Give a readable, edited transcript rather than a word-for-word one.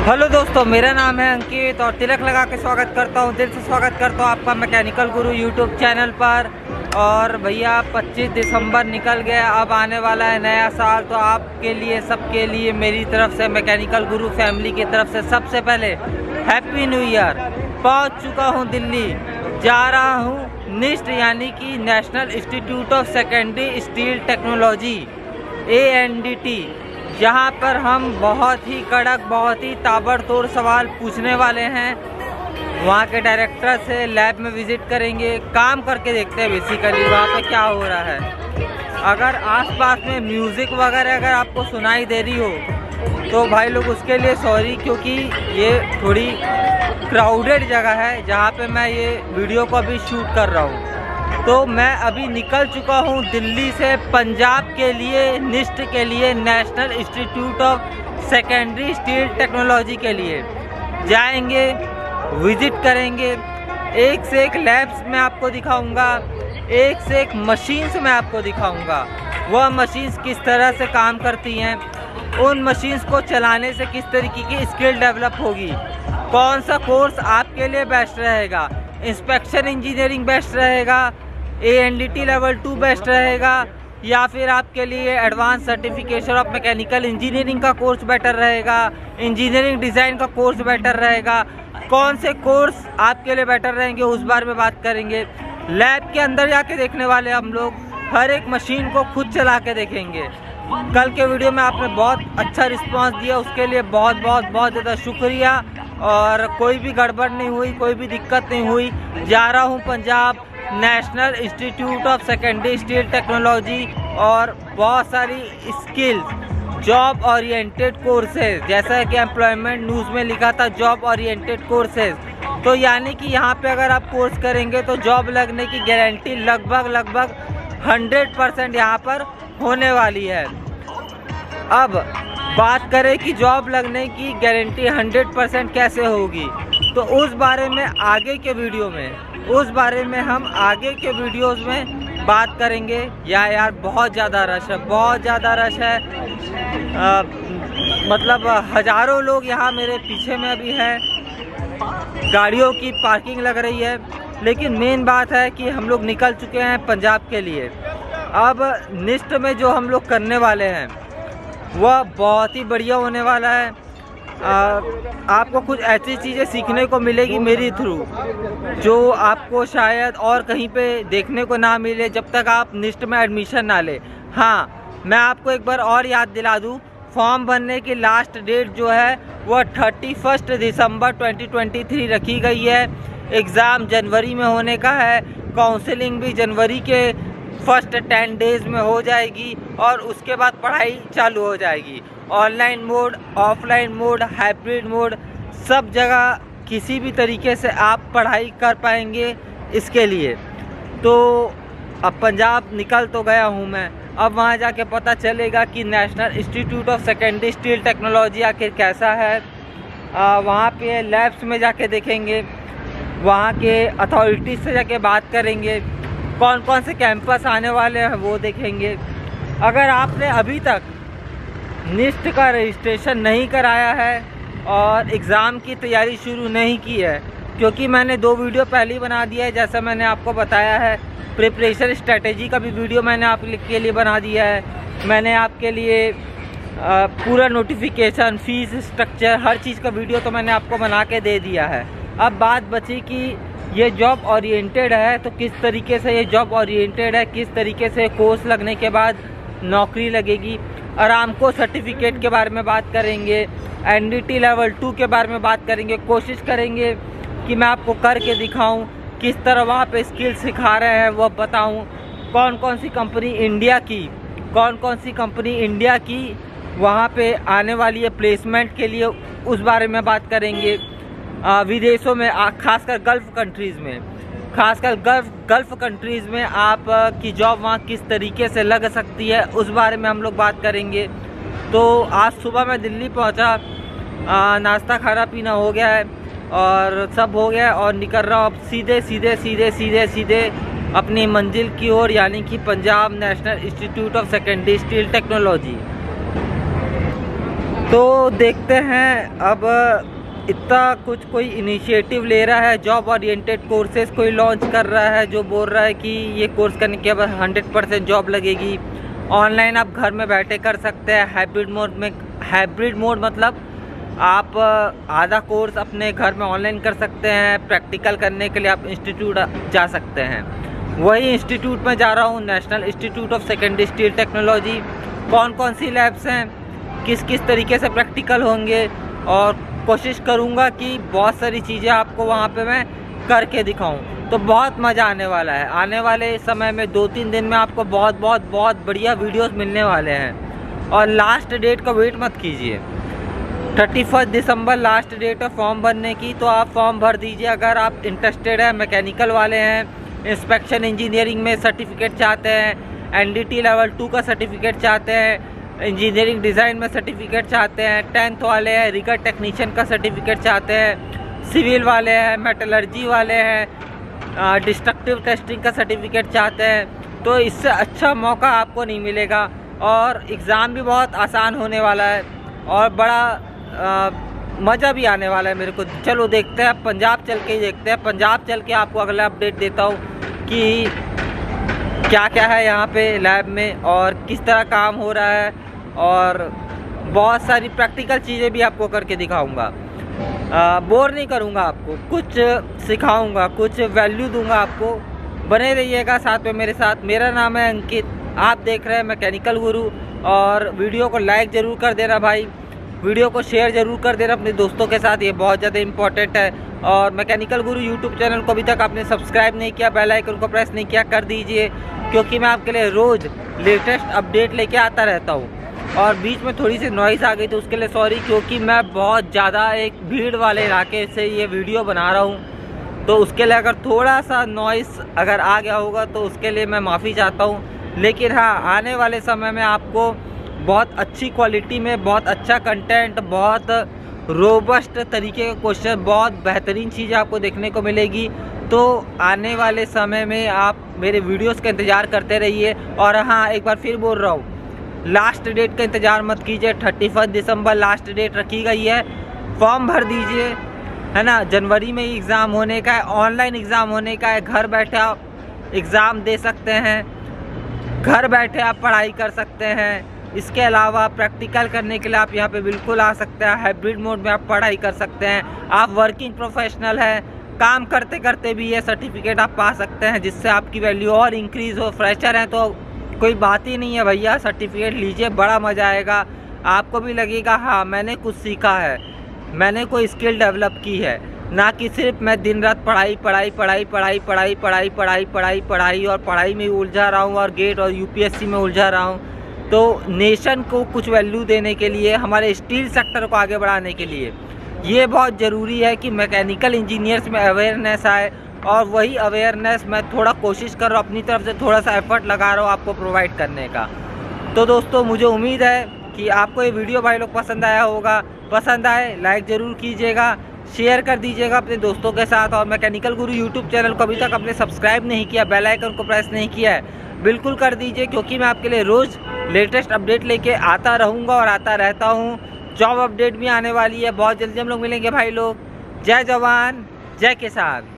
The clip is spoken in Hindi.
हेलो दोस्तों, मेरा नाम है अंकित और तिलक लगा के स्वागत करता हूँ, दिल से स्वागत करता हूँ आपका मैकेनिकल गुरु यूट्यूब चैनल पर। और भैया 25 दिसंबर निकल गया, अब आने वाला है नया साल। तो आपके लिए, सबके लिए मेरी तरफ से, मैकेनिकल गुरु फैमिली की तरफ से सबसे पहले हैप्पी न्यू ईयर। पहुँच चुका हूँ दिल्ली, जा रहा हूँ निस्ट यानी कि national institute of secondary steel technology ANDT, जहाँ पर हम बहुत ही कड़क, बहुत ही ताबड़तोड़ सवाल पूछने वाले हैं। वहाँ के डायरेक्टर से लैब में विजिट करेंगे, काम करके देखते हैं बेसिकली वहाँ पे क्या हो रहा है। अगर आसपास में म्यूज़िक वगैरह अगर आपको सुनाई दे रही हो तो भाई लोग उसके लिए सॉरी, क्योंकि ये थोड़ी क्राउडेड जगह है जहाँ पे मैं ये वीडियो को अभी शूट कर रहा हूँ। तो मैं अभी निकल चुका हूँ दिल्ली से पंजाब के लिए, निस्ट के लिए, national institute of secondary steel technology के लिए जाएंगे, विजिट करेंगे। एक से एक लैब्स में आपको दिखाऊंगा, एक से एक मशीन्स में आपको दिखाऊंगा। वह मशीन्स किस तरह से काम करती हैं, उन मशीन्स को चलाने से किस तरीके की स्किल डेवलप होगी, कौन सा कोर्स आपके लिए बेस्ट रहेगा, इंस्पेक्शन इंजीनियरिंग बेस्ट रहेगा, ANDT लेवल 2 बेस्ट रहेगा, या फिर आपके लिए advance certification of mechanical engineering का कोर्स बेटर रहेगा, इंजीनियरिंग डिज़ाइन का कोर्स बेटर रहेगा। कौन से कोर्स आपके लिए बेटर रहेंगे उस बारे में बात करेंगे। लैब के अंदर जाके देखने वाले हम लोग, हर एक मशीन को खुद चला के देखेंगे। कल के वीडियो में आपने बहुत अच्छा रिस्पांस दिया, उसके लिए बहुत बहुत बहुत ज़्यादा शुक्रिया। और कोई भी गड़बड़ नहीं हुई, कोई भी दिक्कत नहीं हुई। जा रहा हूँ Punjab national institute of secondary steel technology, और बहुत सारी स्किल्स, जॉब ओरिएंटेड कोर्सेज, जैसा कि एम्प्लॉयमेंट न्यूज़ में लिखा था जॉब ओरिएंटेड कोर्सेज। तो यानी कि यहाँ पे अगर आप कोर्स करेंगे तो जॉब लगने की गारंटी लगभग 100% यहाँ पर होने वाली है। अब बात करें कि जॉब लगने की गारंटी 100% कैसे होगी, तो उस बारे में आगे के वीडियो में, उस बारे में हम आगे के वीडियोस में बात करेंगे। यार बहुत ज़्यादा रश है, बहुत ज़्यादा रश है। मतलब हज़ारों लोग यहाँ मेरे पीछे में अभी हैं, गाड़ियों की पार्किंग लग रही है। लेकिन मेन बात है कि हम लोग निकल चुके हैं पंजाब के लिए। अब निस्ट में जो हम लोग करने वाले हैं वह बहुत ही बढ़िया होने वाला है। आपको कुछ ऐसी चीज़ें सीखने को मिलेगी मेरी थ्रू, जो आपको शायद और कहीं पे देखने को ना मिले जब तक आप निस्ट में एडमिशन ना ले। हाँ, मैं आपको एक बार और याद दिला दूँ, फॉर्म भरने की लास्ट डेट जो है वह 31 दिसंबर 2023 रखी गई है। एग्ज़ाम जनवरी में होने का है, काउंसलिंग भी जनवरी के फर्स्ट 10 डेज़ में हो जाएगी, और उसके बाद पढ़ाई चालू हो जाएगी। Online mode, offline mode, hybrid mode, सब जगह किसी भी तरीके से आप पढ़ाई कर पाएंगे इसके लिए। तो अब पंजाब निकल तो गया हूँ मैं, अब वहाँ जाके पता चलेगा कि national institute of secondary steel technology आखिर कैसा है। वहाँ पे लैब्स में जाके देखेंगे, वहाँ के अथॉरिटीज़ से जाके बात करेंगे, कौन कौन से कैंपस आने वाले हैं वो देखेंगे। अगर आपने अभी तक निस्ट का रजिस्ट्रेशन नहीं कराया है और एग्ज़ाम की तैयारी शुरू नहीं की है, क्योंकि मैंने 2 वीडियो पहले ही बना दिया है, जैसा मैंने आपको बताया है। प्रिपरेशन स्ट्रेटेजी का भी वीडियो मैंने आपके लिए बना दिया है। मैंने आपके लिए पूरा नोटिफिकेशन, फीस स्ट्रक्चर, हर चीज़ का वीडियो तो मैंने आपको बना के दे दिया है। अब बात बची कि ये जॉब ओरिएंटेड है, तो किस तरीके से ये जॉब ओरिएंटेड है, किस तरीके से कोर्स लगने के बाद नौकरी लगेगी। आरामको सर्टिफिकेट के बारे में बात करेंगे, ANDT लेवल 2 के बारे में बात करेंगे। कोशिश करेंगे कि मैं आपको करके दिखाऊं, किस तरह वहाँ पे स्किल सिखा रहे हैं वो बताऊं। कौन कौन सी कंपनी इंडिया की वहाँ पे आने वाली है प्लेसमेंट के लिए, उस बारे में बात करेंगे। विदेशों में, खासकर गल्फ़ कंट्रीज़ में आप की जॉब वहाँ किस तरीके से लग सकती है, उस बारे में हम लोग बात करेंगे। तो आज सुबह मैं दिल्ली पहुँचा, नाश्ता खाना पीना हो गया है और सब हो गया, और निकल रहा हूँ अब सीधे अपनी मंजिल की ओर, यानी कि Punjab national institute of secondary steel technology. तो देखते हैं अब इतना कुछ कोई इनिशिएटिव ले रहा है, जॉब ओरिएंटेड कोर्सेज कोई लॉन्च कर रहा है जो बोल रहा है कि ये कोर्स करने के बाद 100% जॉब लगेगी, ऑनलाइन आप घर में बैठे कर सकते हैं हाइब्रिड मोड में। हाइब्रिड मोड मतलब आप आधा कोर्स अपने घर में ऑनलाइन कर सकते हैं, प्रैक्टिकल करने के लिए आप इंस्टीट्यूट जा सकते हैं। वही इंस्टीट्यूट में जा रहा हूँ, national institute of secondary steel technology. कौन कौन सी लैब्स हैं, किस किस तरीके से प्रैक्टिकल होंगे, और कोशिश करूँगा कि बहुत सारी चीज़ें आपको वहाँ पे मैं करके दिखाऊँ। तो बहुत मज़ा आने वाला है। आने वाले समय में 2-3 दिन में आपको बहुत बढ़िया वीडियोस मिलने वाले हैं। और लास्ट डेट का वेट मत कीजिए, 31 दिसंबर लास्ट डेट है फॉर्म भरने की। तो आप फॉर्म भर दीजिए अगर आप इंटरेस्टेड हैं, मैकेनिकल वाले हैं, इंस्पेक्शन इंजीनियरिंग में सर्टिफिकेट चाहते हैं, NDT लेवल 2 का सर्टिफिकेट चाहते हैं, इंजीनियरिंग डिज़ाइन में सर्टिफिकेट चाहते हैं, 10th वाले हैं, रिगर टेक्नीशियन का सर्टिफिकेट चाहते हैं, सिविल वाले हैं, मेटलर्जी वाले हैं, डिस्ट्रक्टिव टेस्टिंग का सर्टिफिकेट चाहते हैं। तो इससे अच्छा मौका आपको नहीं मिलेगा। और एग्ज़ाम भी बहुत आसान होने वाला है और बड़ा मज़ा भी आने वाला है मेरे को। चलो देखते हैं, पंजाब चल के ही देखते हैं। पंजाब चल के आपको अगला अपडेट देता हूँ कि क्या क्या है यहाँ पे लैब में और किस तरह काम हो रहा है, और बहुत सारी प्रैक्टिकल चीज़ें भी आपको करके दिखाऊंगा। बोर नहीं करूँगा आपको, कुछ सिखाऊंगा, कुछ वैल्यू दूंगा आपको। बने रहिएगा साथ में मेरे साथ। मेरा नाम है अंकित, आप देख रहे हैं मैकेनिकल गुरु। और वीडियो को लाइक ज़रूर कर देना भाई, वीडियो को शेयर ज़रूर कर देना अपने दोस्तों के साथ, ये बहुत ज़्यादा इंपॉर्टेंट है। और मैकेनिकल गुरु यूट्यूब चैनल को अभी तक आपने सब्सक्राइब नहीं किया, बेल आइकन को प्रेस नहीं किया, कर दीजिए, क्योंकि मैं आपके लिए रोज़ लेटेस्ट अपडेट लेके आता रहता हूँ। और बीच में थोड़ी सी नॉइज़ आ गई तो उसके लिए सॉरी, क्योंकि मैं बहुत ज़्यादा एक भीड़ वाले इलाके से ये वीडियो बना रहा हूँ। तो उसके लिए अगर थोड़ा सा नॉइज़ अगर आ गया होगा तो उसके लिए मैं माफ़ी चाहता हूँ। लेकिन हाँ, आने वाले समय में आपको बहुत अच्छी क्वालिटी में बहुत अच्छा कंटेंट, बहुत रोबस्ट तरीके के क्वेश्चन, बहुत बेहतरीन चीज़ें आपको देखने को मिलेगी। तो आने वाले समय में आप मेरे वीडियोस का इंतज़ार करते रहिए। और हाँ, एक बार फिर बोल रहा हूँ, लास्ट डेट का इंतज़ार मत कीजिए, 31 दिसंबर लास्ट डेट रखी गई है। फॉर्म भर दीजिए, है ना। जनवरी में ही एग्ज़ाम होने का है, ऑनलाइन एग्ज़ाम होने का है। घर बैठे आप एग्ज़ाम दे सकते हैं, घर बैठे आप पढ़ाई कर सकते हैं। इसके अलावा प्रैक्टिकल करने के लिए आप यहाँ पे बिल्कुल आ सकते हैं। हाइब्रिड मोड में आप पढ़ाई कर सकते हैं। आप वर्किंग प्रोफेशनल हैं, काम करते करते भी ये सर्टिफिकेट आप पा सकते हैं, जिससे आपकी वैल्यू और इंक्रीज़ हो। फ्रेशर हैं तो कोई बात ही नहीं है भैया, सर्टिफिकेट लीजिए, बड़ा मज़ा आएगा। आपको भी लगेगा हाँ मैंने कुछ सीखा है, मैंने कोई स्किल डेवलप की है, ना कि सिर्फ मैं दिन रात पढ़ाई और पढ़ाई में उलझा रहा हूँ और गेट और UPSC में उलझा रहा हूँ। तो नेशन को कुछ वैल्यू देने के लिए, हमारे स्टील सेक्टर को आगे बढ़ाने के लिए ये बहुत ज़रूरी है कि मैकेनिकल इंजीनियर्स में अवेयरनेस आए। और वही अवेयरनेस मैं थोड़ा कोशिश कर रहा हूँ, अपनी तरफ से थोड़ा सा एफर्ट लगा रहा हूँ आपको प्रोवाइड करने का। तो दोस्तों, मुझे उम्मीद है कि आपको ये वीडियो भाई लोग पसंद आया होगा। पसंद आए लाइक ज़रूर कीजिएगा, शेयर कर दीजिएगा अपने दोस्तों के साथ। और मैकेनिकल गुरु यूट्यूब चैनल को अभी तक आपने सब्सक्राइब नहीं किया, बेल आइकन को प्रेस नहीं किया है, बिल्कुल कर दीजिए, क्योंकि मैं आपके लिए रोज़ लेटेस्ट अपडेट लेके आता रहूँगा और आता रहता हूँ। जॉब अपडेट भी आने वाली है, बहुत जल्दी हम लोग मिलेंगे भाई लोग। जय जवान जय किसान।